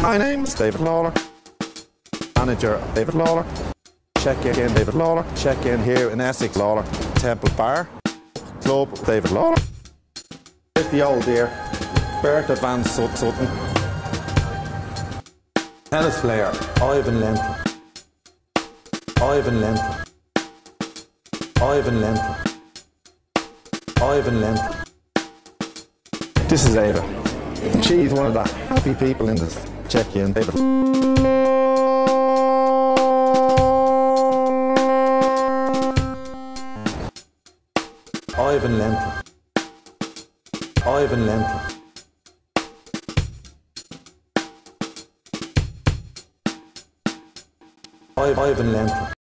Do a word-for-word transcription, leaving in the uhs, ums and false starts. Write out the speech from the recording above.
My name is David Lawlor. Manager David Lawlor. Check in David Lawlor. Check in here in Essex Lawlor. Temple Bar. Club David Lawlor. Here's the old dear. Bertha Van Sut- Sutton. Tennis player Ivan Lendl. Ivan Lendl. Ivan Lendl. Ivan Lendl. This is Ava. She's one of the happy people in this Czech Inn. David. Ivan Lendl. Ivan Lendl. Ivan Lendl.